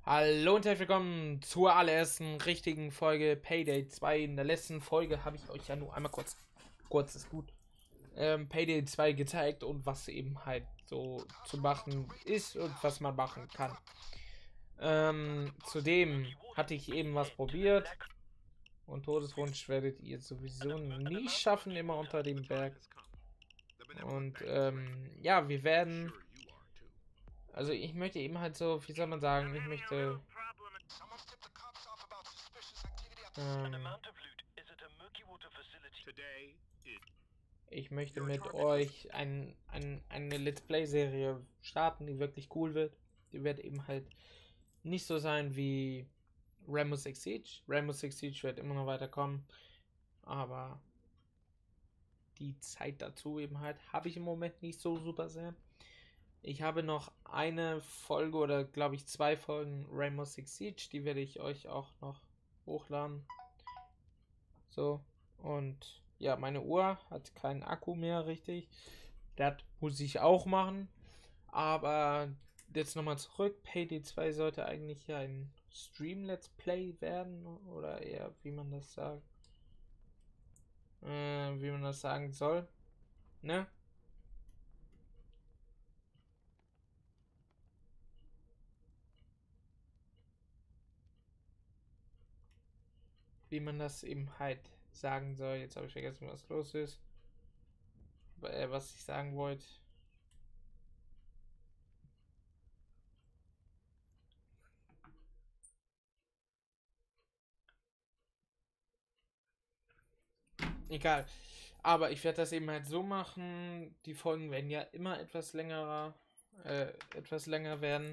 Hallo und herzlich willkommen zur allerersten richtigen Folge Payday 2. In der letzten Folge habe ich euch ja nur einmal kurz ist gut, Payday 2 gezeigt und was eben halt so zu machen ist und was man machen kann. Zudem hatte ich eben was probiert und Todeswunsch werdet ihr sowieso nie schaffen, immer unter dem Berg. Und ja, wir werden, also ich möchte eben halt so, wie soll man sagen, ähm, ich möchte mit euch eine Let's Play-Serie starten, die wirklich cool wird. Die wird eben halt nicht so sein wie Rainbow Six Siege. Rainbow Six Siege wird immer noch weiterkommen, aber die Zeit dazu eben halt habe ich im Moment nicht so super sehr. Ich habe noch eine Folge oder glaube ich 2 Folgen Rainbow Six Siege, die werde ich euch auch noch hochladen. So, und ja, meine Uhr hat keinen Akku mehr richtig. Das muss ich auch machen. Aber jetzt nochmal zurück. Payday 2 sollte eigentlich ja ein Stream-Let's Play werden. Oder eher, wie man das sagt. Wie man das sagen soll. Ne? Wie man das eben halt sagen soll. Jetzt habe ich vergessen, was los ist. Was ich sagen wollte. Egal. Aber ich werde das eben halt so machen. Die Folgen werden ja immer etwas länger werden.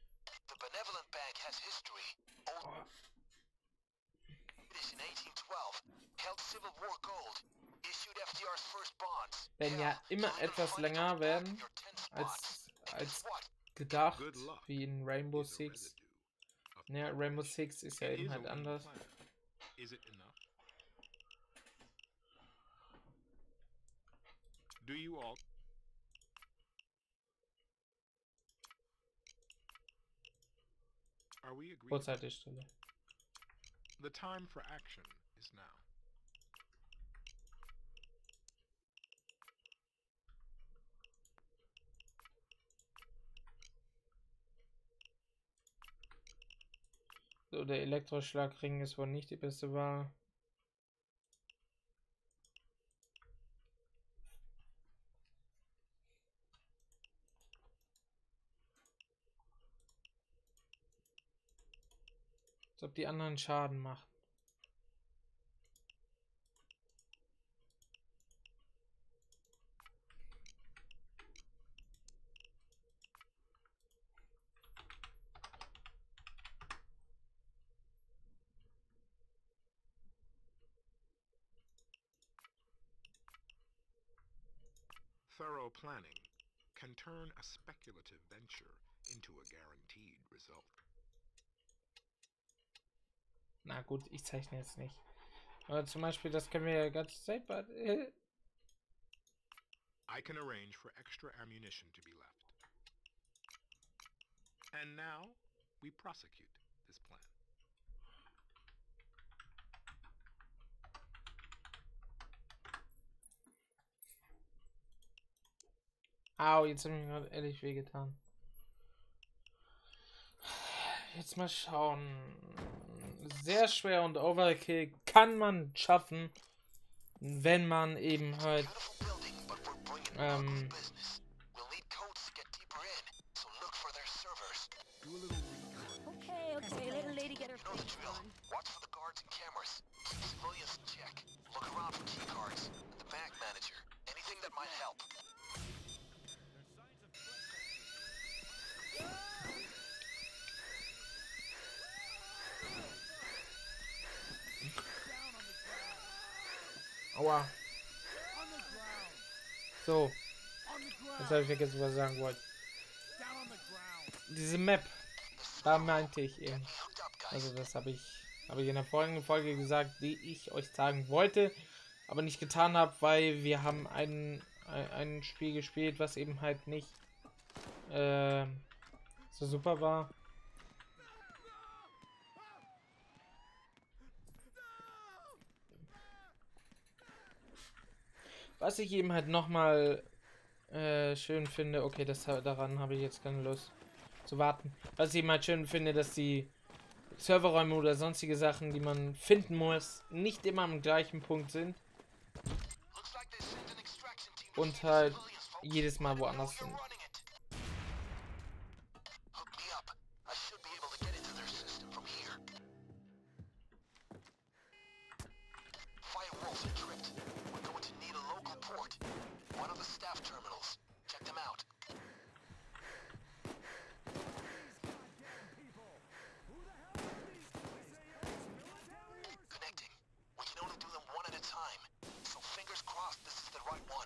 Werden ja immer etwas länger werden als gedacht, wie in Rainbow Six. Ja, Rainbow Six ist ja eben halt anders. Kurzhaltestelle. The time for action is now. So, der Elektroschlagring ist wohl nicht die beste Wahl. Als ob die anderen Schaden machen. Thorough planning can turn a speculative venture into a guaranteed result. Na gut, ich zeichne jetzt nicht. Aber zum Beispiel, das können wir ja ganz Zeit. I can arrange for extra ammunition to be left. And now we prosecute this plan. Au, jetzt habe ich mir gerade ehrlich wehgetan. Jetzt mal schauen. Sehr schwer und Overkill kann man schaffen, wenn man eben halt Okay, let a lady get her face on. Watch for the guards and cameras. Keep civilians in check. Look around for key cards. The bank manager. Anything that might help. Aua. So. Jetzt habe ich vergessen, was ich sagen wollte. Diese Map. Da meinte ich eben. Also das habe ich in der folgenden Folge gesagt, die ich euch sagen wollte, aber nicht getan habe, weil wir haben ein Spiel gespielt, was eben halt nicht so super war. Was ich eben halt nochmal schön finde, okay, daran habe ich jetzt keine Lust zu warten. Was ich eben halt schön finde, dass die Serverräume oder sonstige Sachen, die man finden muss, nicht immer am gleichen Punkt sind Looks like they sent an extraction team. und halt jedes Mal woanders sind. Hook me up. I should be able to get into their system from here. Firewalls are tripped. We're going to need a local port. One of the staff terminals. Check them out. Connecting. We can only do them one at a time. So fingers crossed this is the right one.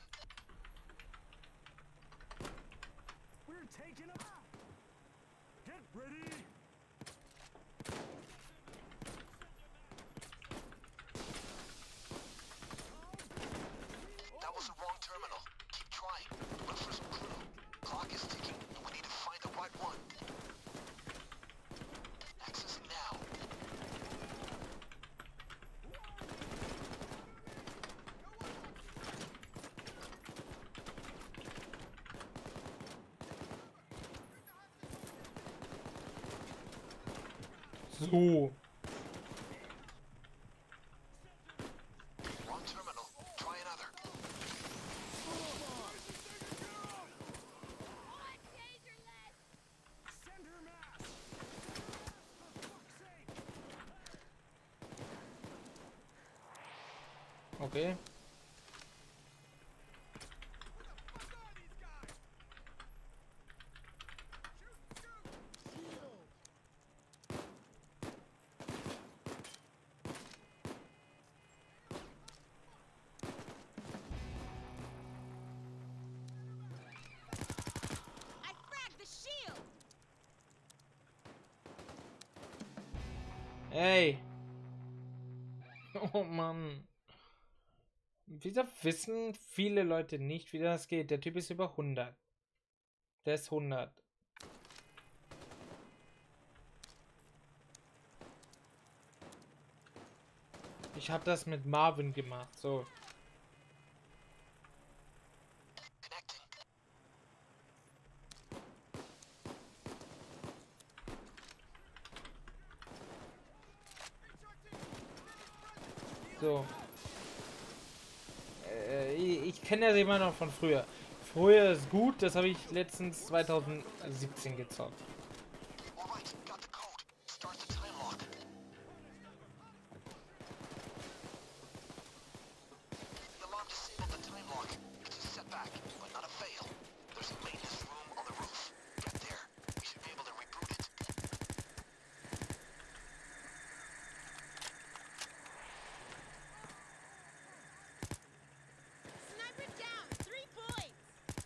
We're taking them out. Get ready. That was the wrong terminal. Keep trying. Look for some clue. Clock is ticking, and we need to find the right one. Accessing now. So. Wrong terminal. Try another. Send her mass. For fuck's sake. Okay. I fragged the shield. Ey. Oh Mann. Wieso wissen viele Leute nicht, wie das geht? Der Typ ist über 100. Der ist 100. Ich habe das mit Marvin gemacht, so. Connecting. So. Ich kenne das immer noch von früher. Früher ist gut, das habe ich letztens 2017 gezockt. Alright, got the code. Start the time lock. The alarm disabled the time lock. It's a setback, but not a fail. There's a maintenance room on the roof. Get there. We should be able to reboot it. Sniper down. 3 points.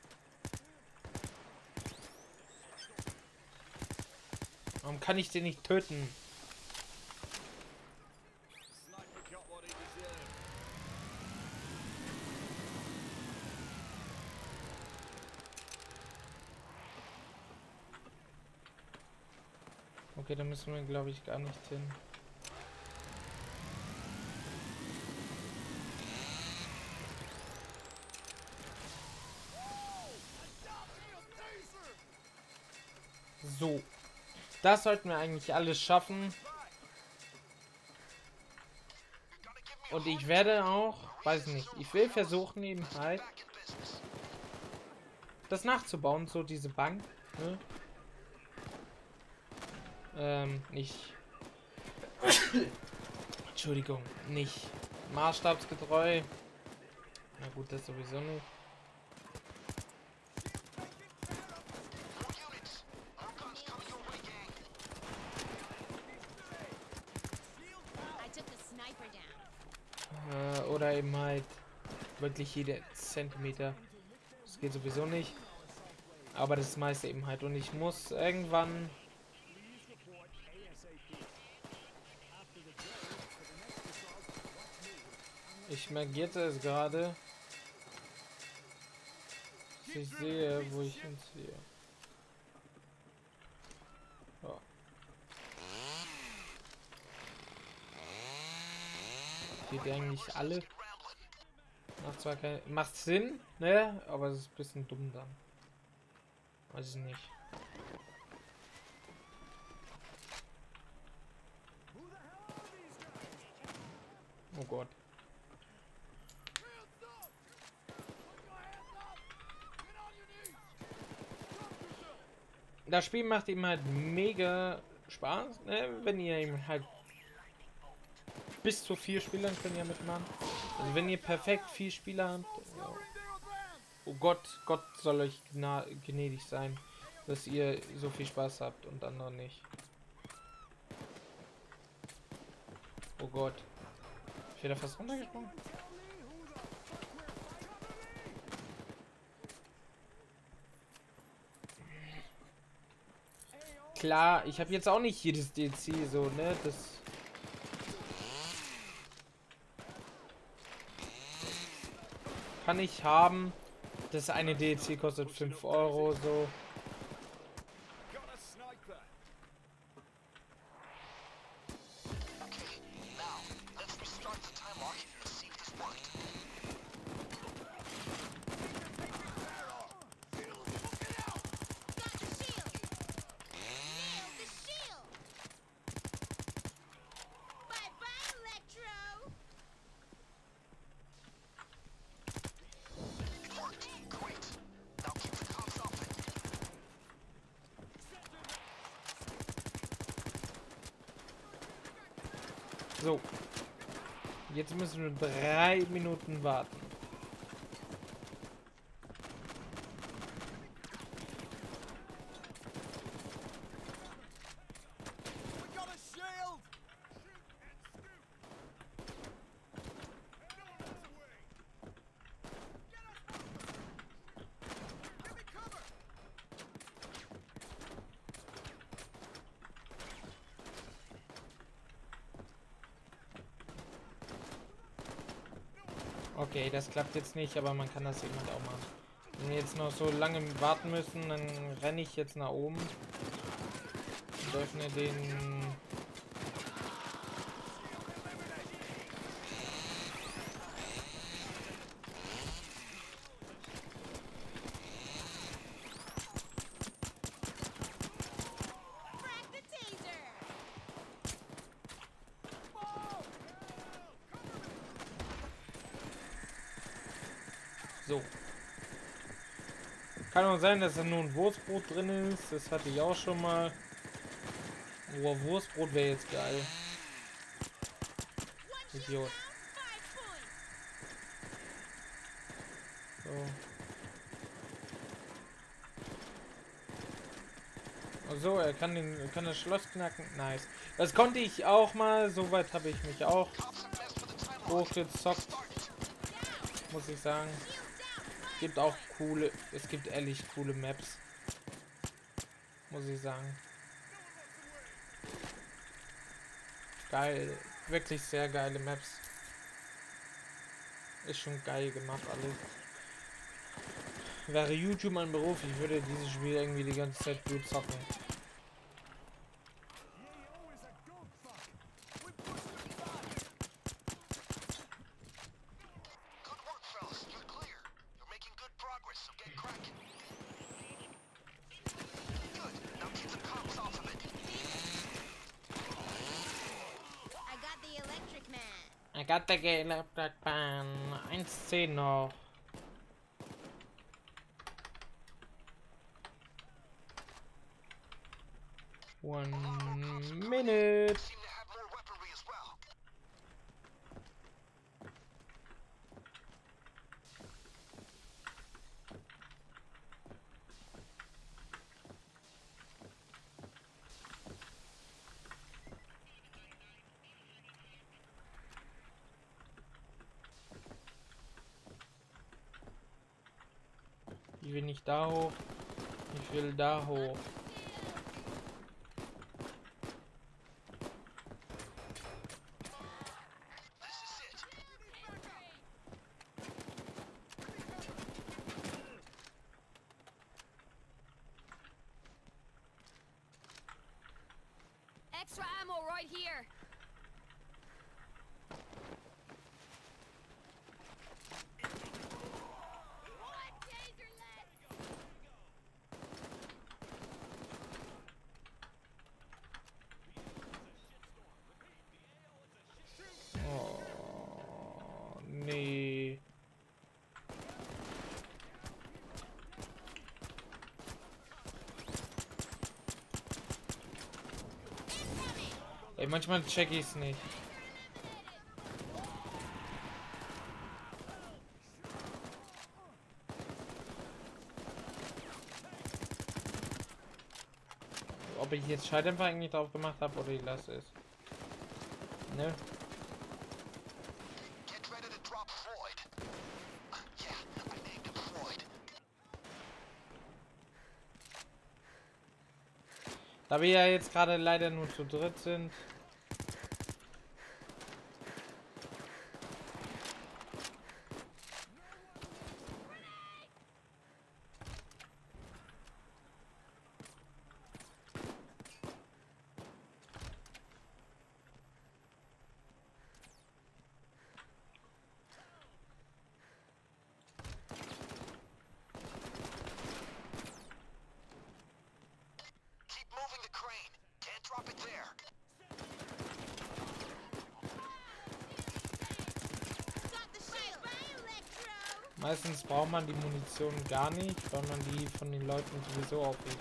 Warum kann ich den nicht töten? Sniper got what he deserved. Okay, da müssen wir, glaube ich, gar nicht hin. So. Das sollten wir eigentlich alles schaffen. Und ich werde auch, weiß nicht, ich will versuchen eben halt Back in business. das nachzubauen, so diese Bank, ne? Nicht. Entschuldigung, nicht maßstabsgetreu. Na gut, das sowieso nicht. More units. More guns coming your way, gang. I took the sniper down. Oder eben halt wirklich jeder Zentimeter. Das geht sowieso nicht. Aber das meiste eben halt. Und ich muss irgendwann. Ich merkierte es gerade. Dass ich sehe, wo ich hinziehe. So. Geht eigentlich alle? Macht zwar kein, macht Sinn, ne? Aber es ist ein bisschen dumm dann. Weiß ich nicht. Oh Gott. Das Spiel macht ihm halt mega Spaß, ne? Wenn ihr ihm halt bis zu 4 Spielern könnt ihr mitmachen. Also wenn ihr perfekt 4 Spieler habt, ja. Oh Gott, Gott soll euch gnädig sein, dass ihr so viel Spaß habt und andere nicht. Oh Gott. Ich werde fast runtergesprungen. Klar, ich habe jetzt auch nicht jedes DLC so, ne? Das kann ich haben. Das eine DLC kostet 5 Euro so. So. Jetzt müssen wir 3 Minuten warten. Okay, das klappt jetzt nicht, aber man kann das eben halt auch machen. Wenn wir jetzt noch so lange warten müssen, dann renne ich jetzt nach oben und öffne den... So. Kann auch sein, dass da nur ein Wurstbrot drin ist. Das hatte ich auch schon mal. Oh, Wurstbrot wäre jetzt geil. Idiot. So. So, er kann das Schloss knacken. Nice. Das konnte ich auch mal. Soweit habe ich mich auch hochgezockt. Muss ich sagen. Gibt auch coole, es gibt ehrlich coole Maps, muss ich sagen. Geil, wirklich sehr geile Maps. Ist schon geil gemacht alles. Wäre YouTube mein Beruf, ich würde dieses Spiel irgendwie die ganze Zeit gut zocken. I got the electric pan. 1:10 noch. One minute. Ich will nicht da hoch. Ich will da hoch. Extra ammo right here. Ey, manchmal check ich's nicht. Ob ich jetzt Schalldämpfer eigentlich drauf gemacht habe oder ich lasse es. Ne? Get ready to drop Floyd. Yeah, I named him Floyd. Da wir ja jetzt gerade leider nur zu dritt sind. Keep moving the crane. Can't drop it there. Got the shield. Bye, Electro. Meistens braucht man die Munition gar nicht, weil man die von den Leuten sowieso aufhebt.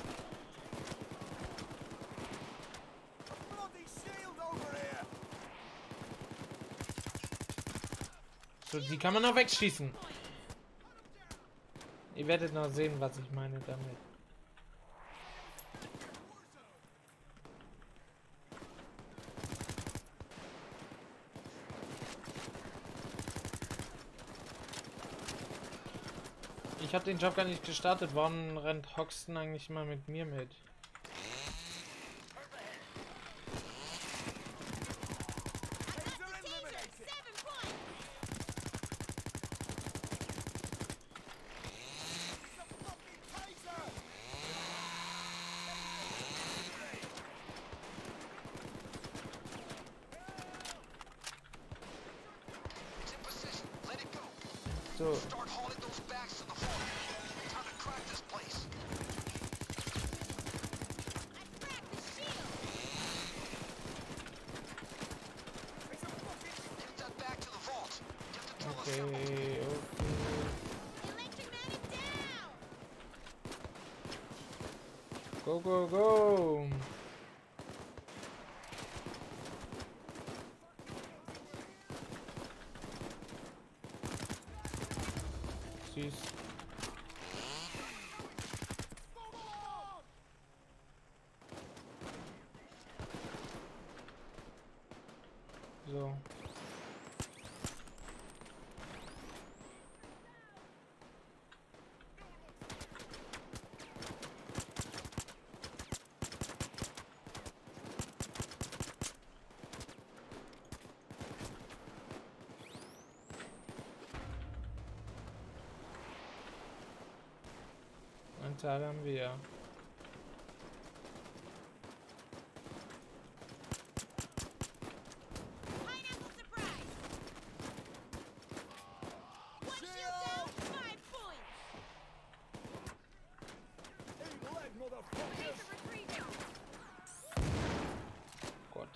Bloody shield over here! So, die kann man noch wegschießen. Ihr werdet noch sehen, was ich meine damit. Ich habe den Job gar nicht gestartet. Warum rennt Hoxton eigentlich mal mit mir mit? Taser eliminated! 7 points. It's a fucking taser! It's in position. Let it go. So, Start hauling those bags to the floor. Time to crack this place. I cracked the shield. It's a fucking... Get that back to the vault. Get the drill okay, assembled. okay. Electric Man is down. Go, go, go. Süß. So. Ein Teil haben wir. Pineapple surprise. One shield down. 5 points. Eagle egg, motherfuckers! Taser retrieval. Gott.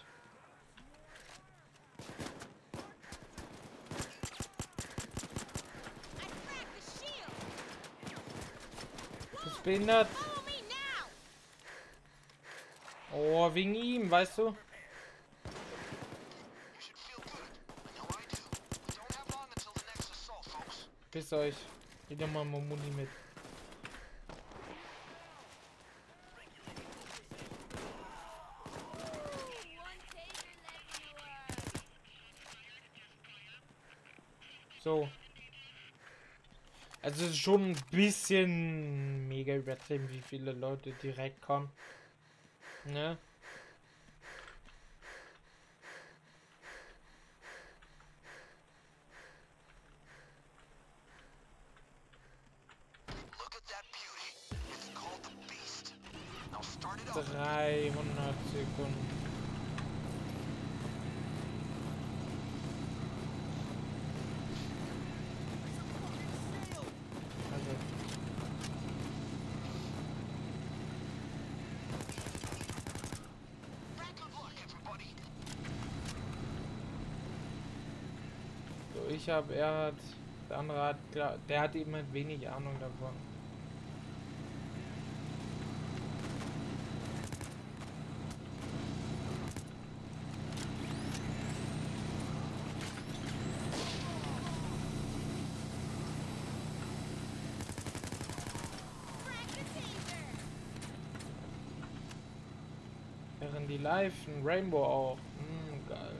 I cracked the shield. Bist behindert? Follow me now. Oh, wegen ihm, weißt du? You should feel good. I know I do. We don't have long until the next assault, folks. Pisst euch. Wieder mal Momuni mit. One taser left in the world. So. Also es ist schon ein bisschen mega übertrieben, wie viele Leute direkt kommen. Ne? Look at that beauty. It's called the Beast. Now start it up. 300 Sekunden. Also, Good luck, everybody. so ich habe, er hat, der andere hat, der hat eben halt wenig Ahnung davon. die live, ein Rainbow auch. Geil.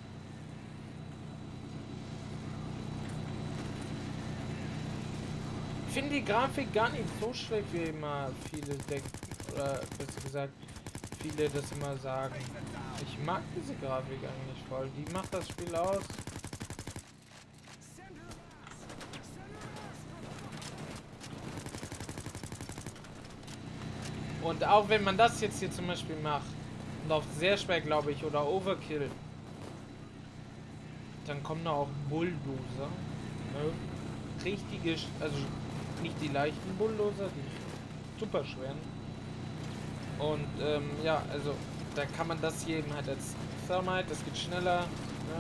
Ich finde die Grafik gar nicht so schlecht, wie immer viele denken. Oder besser gesagt, viele das immer sagen. Ich mag diese Grafik eigentlich voll. Die macht das Spiel aus. Und auch wenn man das jetzt hier zum Beispiel macht, und auf sehr schwer, glaube ich, oder Overkill, dann kommen da auch Bulldozer. Ne? Richtige, also nicht die leichten Bulldozer, die super schweren. Und ja, also da kann man das hier eben halt als Thermite, das geht schneller. Ne?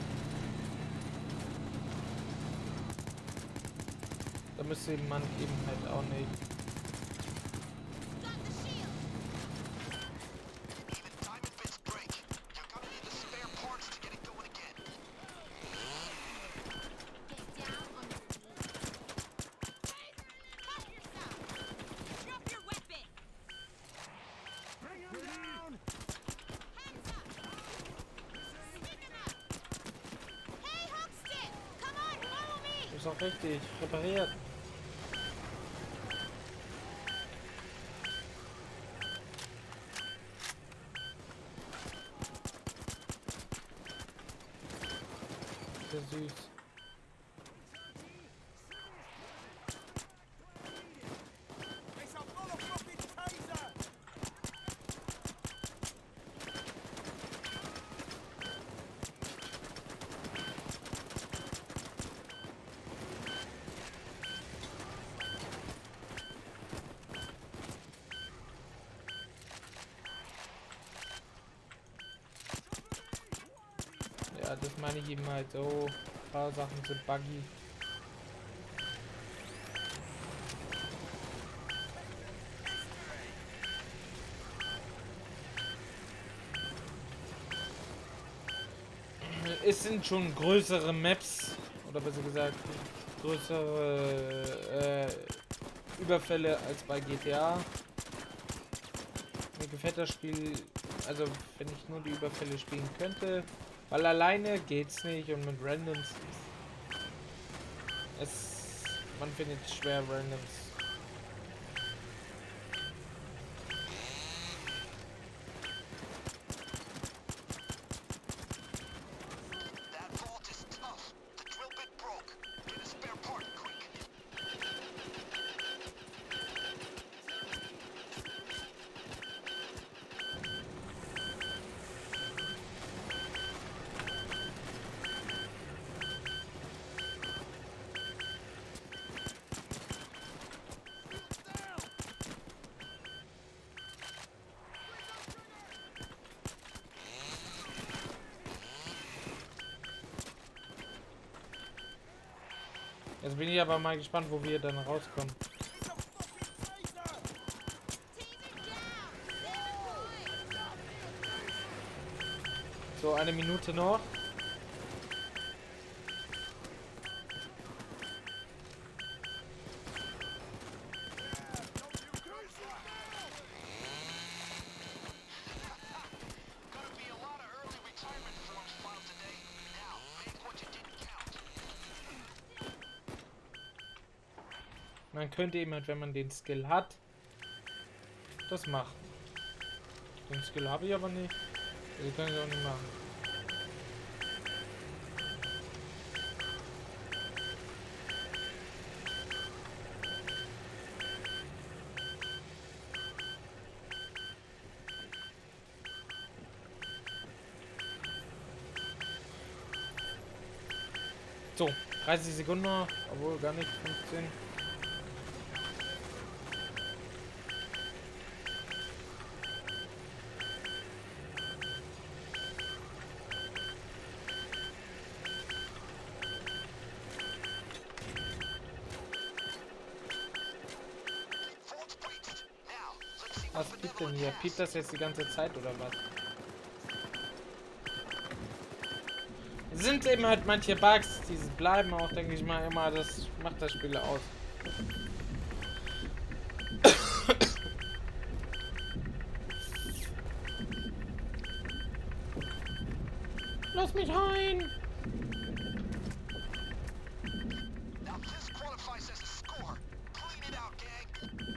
Da müsste man eben halt auch nicht. Got the shield. Even diamond bits break. You're gonna need the spare parts to get it going again. Get down on your knees. Help yourself. Drop your weapon. Bring him down! Hands up. Stick 'em up. Hey, Hookstick. Come on, follow me. Ist auch richtig. Repariert. Sehr süß. It's a motherfucking taser! Ja, das meine ich eben halt so. Ein paar Sachen sind buggy. Es sind schon größere Maps, oder besser gesagt, größere Überfälle als bei GTA. Mir gefällt das Spiel, also wenn ich nur die Überfälle spielen könnte, weil alleine geht's nicht und mit Randoms man findet es schwer Randoms. That vault is tough. The drill bit broke. Get a spare part quick. Jetzt bin ich aber mal gespannt, wo wir dann rauskommen. It's a fucking taser! Taser down. Boy. So, eine Minute noch. Gonna be a lot of early retirement forms filed today. Now, make what you didn't count. Man könnte eben halt, wenn man den Skill hat, das machen. Den Skill habe ich aber nicht. Also kann ich auch nicht machen. So, 30 Sekunden noch, obwohl gar nicht 15. Vault's breached. Now, let's see Was what piept Vanilla denn hier? has. Piept das jetzt die ganze Zeit oder was? Sind eben halt manche Bugs, die bleiben auch, denke ich mal, immer, das macht das Spiel aus. Lass mich rein! Now this qualifies as a score. Clean it out, gang.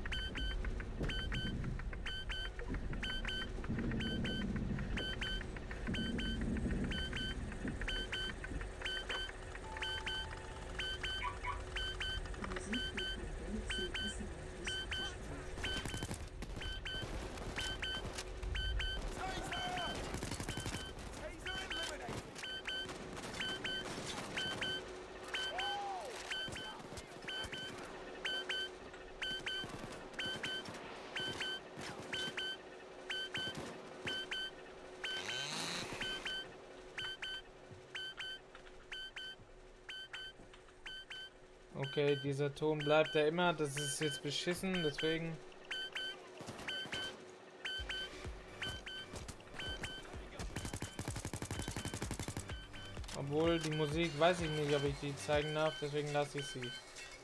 Okay, dieser Ton bleibt ja immer. Das ist jetzt beschissen, deswegen. Obwohl die Musik, weiß ich nicht, ob ich die zeigen darf, deswegen lasse ich sie.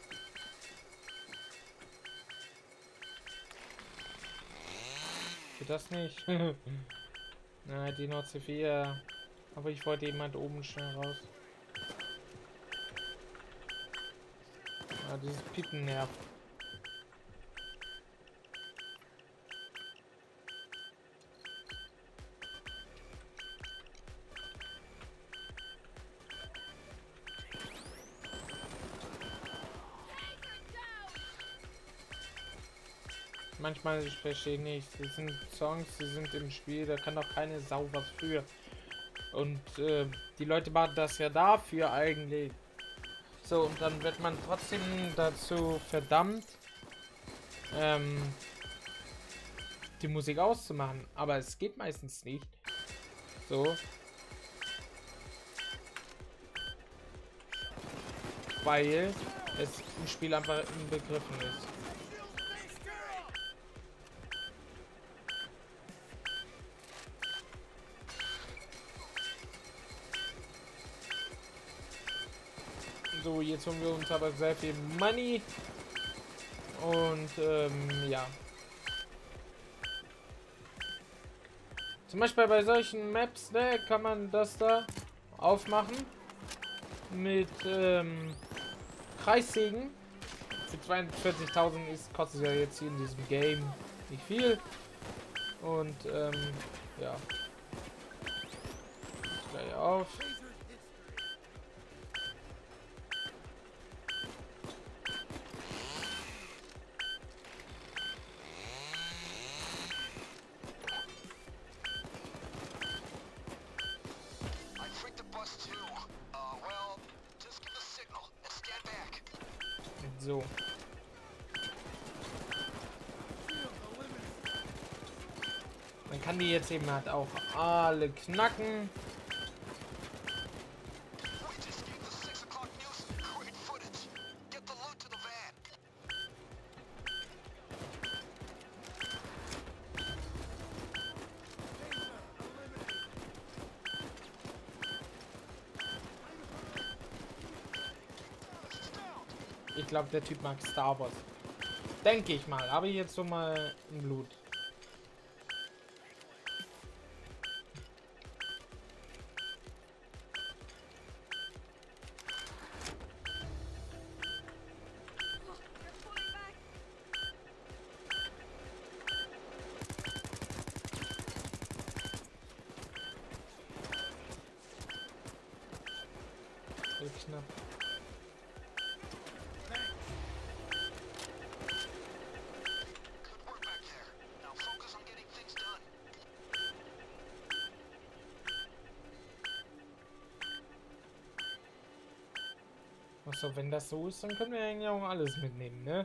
Geht das nicht? Na, die Nord C4. Aber ich wollte jemand oben schnell raus. Ah, dieses Piepen nervt. Manchmal, ich verstehe nicht. Das sind Songs, die sind im Spiel, da kann doch keine Sau was für. Und die Leute machen das ja dafür eigentlich. So, und dann wird man trotzdem dazu verdammt, die Musik auszumachen. Aber es geht meistens nicht. So. Weil es im Spiel einfach inbegriffen ist. So, jetzt holen wir uns aber sehr viel Money. Und ja. Zum Beispiel bei solchen Maps, ne, kann man das da aufmachen. Mit Kreissägen. Für 42.000 ist, kostet ja jetzt hier in diesem Game nicht viel. Und ja. Gleich auf. So. Man kann die jetzt eben halt auch alle knacken. Ich glaube, der Typ mag Star Wars. Denke ich mal. Habe ich jetzt so mal im Blut. So knapp. Achso, wenn das so ist, dann können wir eigentlich auch alles mitnehmen, ne?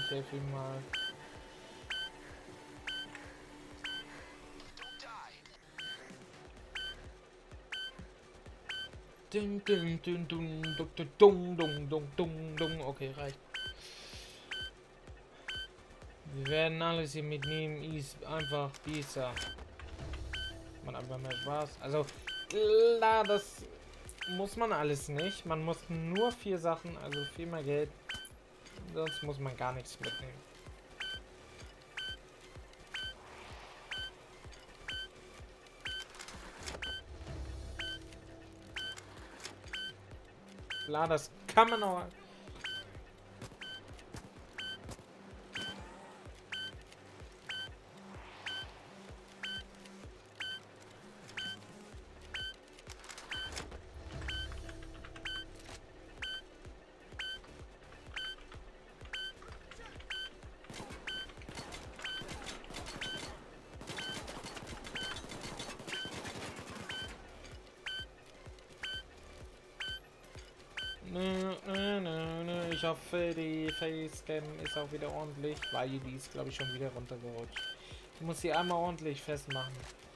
Ich helfe ihm mal. Don't die. Ding, ding, ding, ding, dung, dung, dung, dung, dung, dung. Okay, reicht. Wir werden alles hier mitnehmen. Ist einfach besser. Man einfach mehr Spaß. Also, das muss man alles nicht. Man muss nur 4 Sachen, also viel mehr Geld. Sonst muss man gar nichts mitnehmen. Klar, das kann man auch. Ich hoffe, die Facecam ist auch wieder ordentlich, weil die ist, glaube ich, schon wieder runtergerutscht. Ich muss sie einmal ordentlich festmachen.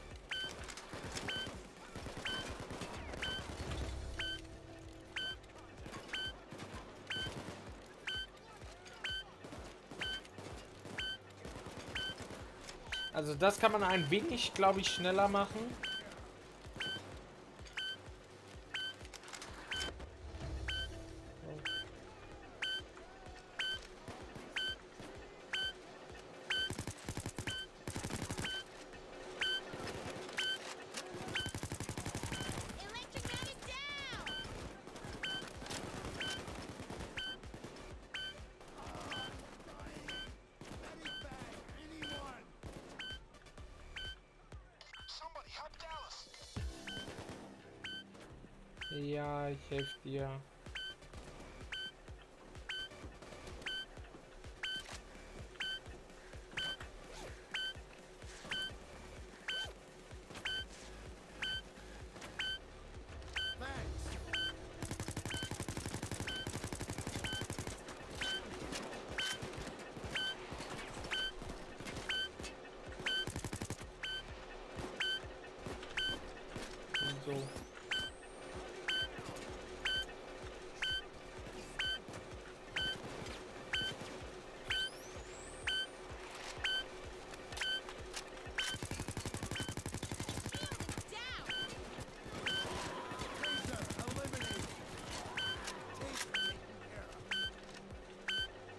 Also das kann man ein wenig, glaube ich, schneller machen. Electromagnet down! Anyone? Somebody help Dallas. Ja, ich helfe dir. Thanks. So. Down! Taser eliminated. Taser taken care of.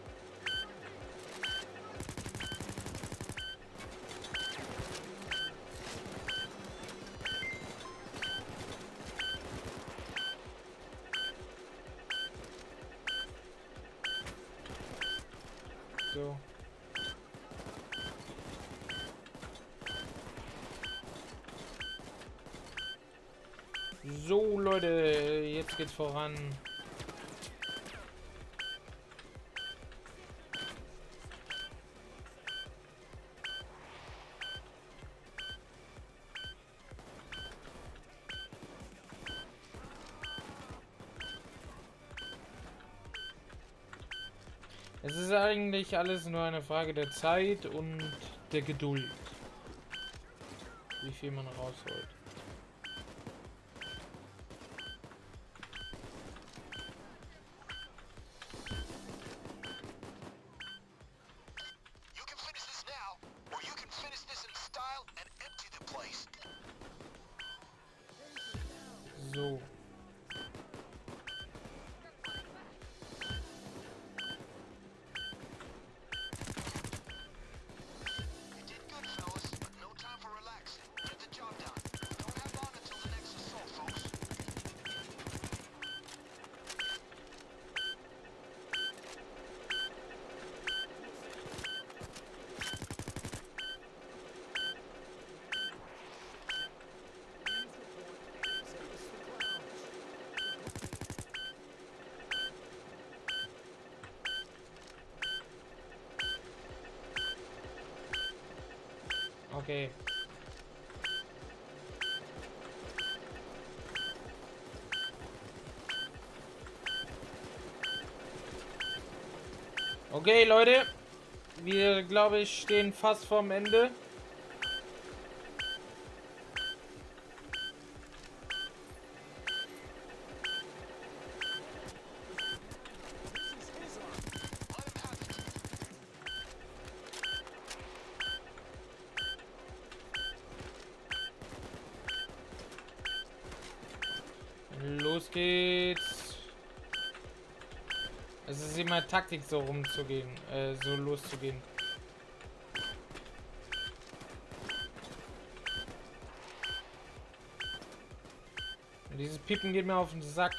So. So, Leute, jetzt geht's voran. Es ist eigentlich alles nur eine Frage der Zeit und der Geduld. Wie viel man rausholt. You can finish this now, or you can finish this in style and empty the place. So. You did good, fellas, but no time for relaxing. Get the job done. Don't have long until the next assault, folks. Okay. Okay, Leute. Wir, glaube ich, stehen fast vorm Ende. Los geht's. Es ist immer Taktik, so rumzugehen, so loszugehen. Und dieses Piepen geht mir auf den Sack.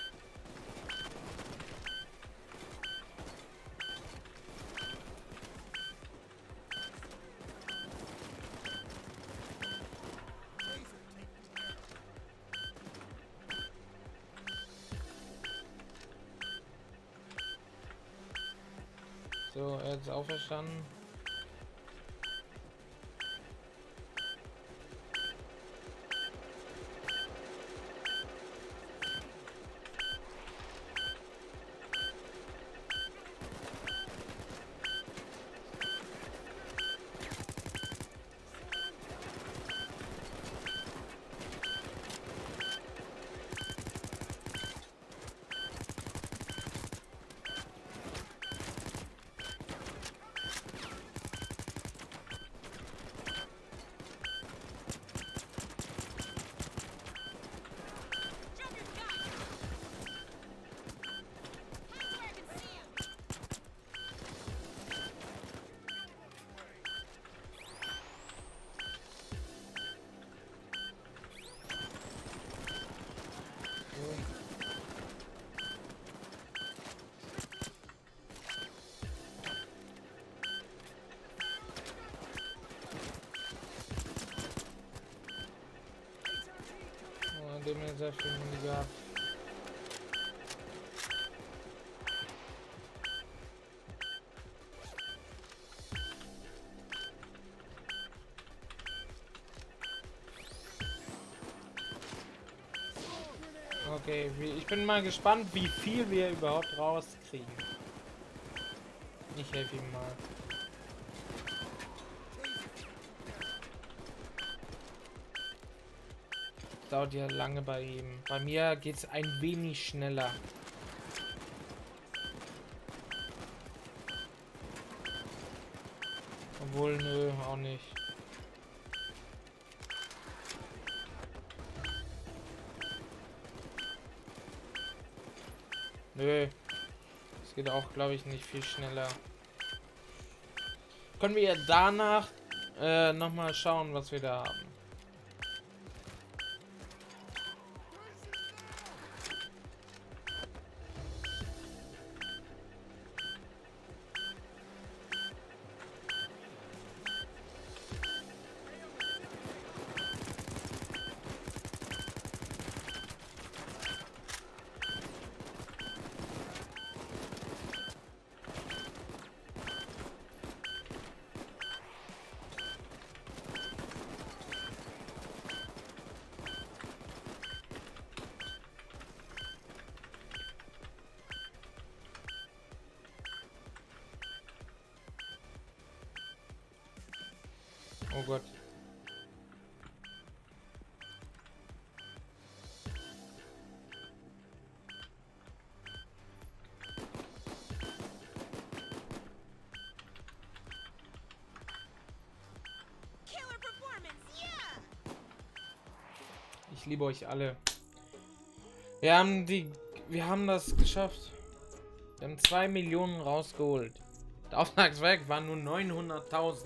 So, er ist auferstanden. Drop your gun. Head where I can see him. Oh, dem hat sehr viel Muni gehabt. Okay, ich bin mal gespannt, wie viel wir überhaupt rauskriegen. Ich helfe ihm mal. Dauert ja lange bei ihm. Bei mir geht es ein wenig schneller. Obwohl, nö, auch nicht. Nö. Es geht auch, glaube ich, nicht viel schneller. Können wir danach nochmal schauen, was wir da haben. Oh Gott. Killer performance, yeah! Ich liebe euch alle. Wir haben das geschafft. Wir haben 2 Millionen rausgeholt. Der Auftragswerk waren nur 900.000.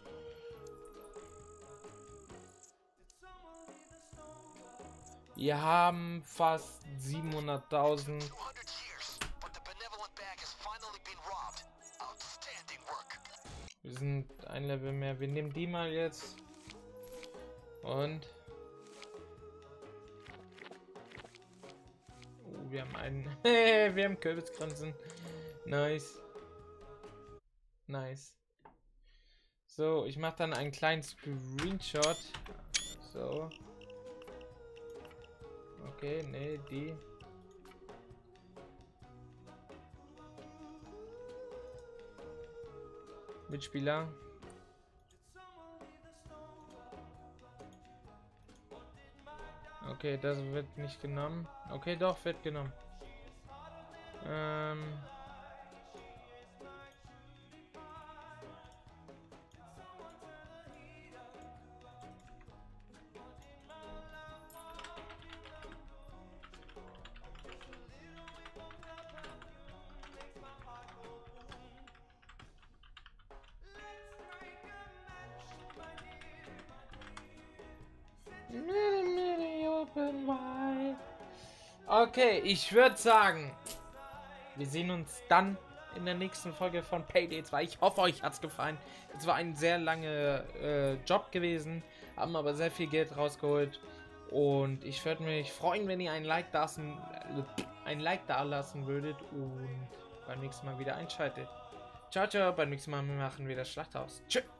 Wir haben fast 700.000. 200 years, but the benevolent bag has finally been robbed. Outstanding work. Wir sind ein Level mehr. Wir nehmen die mal jetzt. Und. Oh, wir haben einen. Wir haben Kürbisgrenzen. Nice. Nice. So, ich mache dann einen kleinen Screenshot. So. Okay, nee, die. Mitspieler. Okay, das wird nicht genommen. Okay, doch, wird genommen. Okay, ich würde sagen, wir sehen uns dann in der nächsten Folge von Payday 2. Ich hoffe, euch hat es gefallen. Es war ein sehr langer Job gewesen, haben aber sehr viel Geld rausgeholt. Und ich würde mich freuen, wenn ihr ein Like da lassen würdet und beim nächsten Mal wieder einschaltet. Ciao, ciao, beim nächsten Mal machen wir das Schlachthaus. Tschüss.